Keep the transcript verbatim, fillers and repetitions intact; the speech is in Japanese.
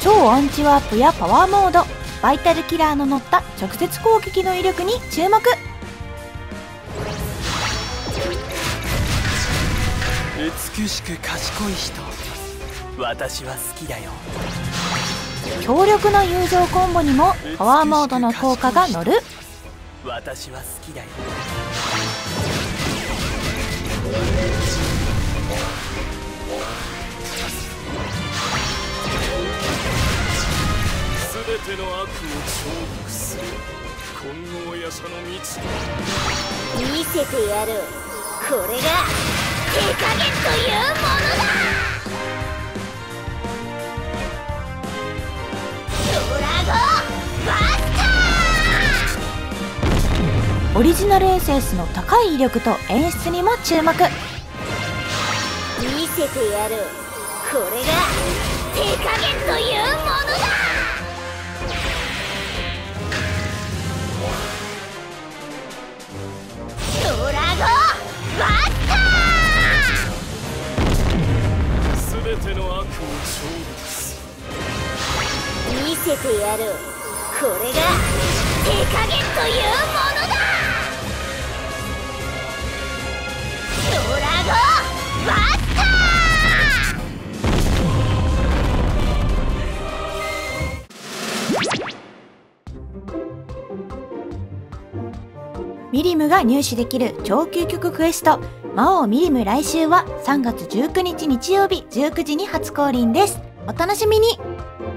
超アンチワープやパワーモード、バイタルキラーの乗った直接攻撃の威力に注目。 美しく賢い人、私は好きだよ。 強力な友情コンボにもパワーモードの効果が乗る。 私は好きだよ。すべての悪を征服する金剛夜叉の道。 見せてやる。これが手加減というものだ。ドラゴンバスター。 オリジナルエーセンスの高い威力と演出にも注目。 見せてやる。これが手加減というものだ。ドラゴンバスター。 すべての悪を征服する。 見せてやる。これが手加減というものだ。ドラゴンバスター。 ミリムが入手できる超究極クエスト魔王ミリム来週はさんがつじゅうくにち日曜日じゅうくじに初降臨です。お楽しみに。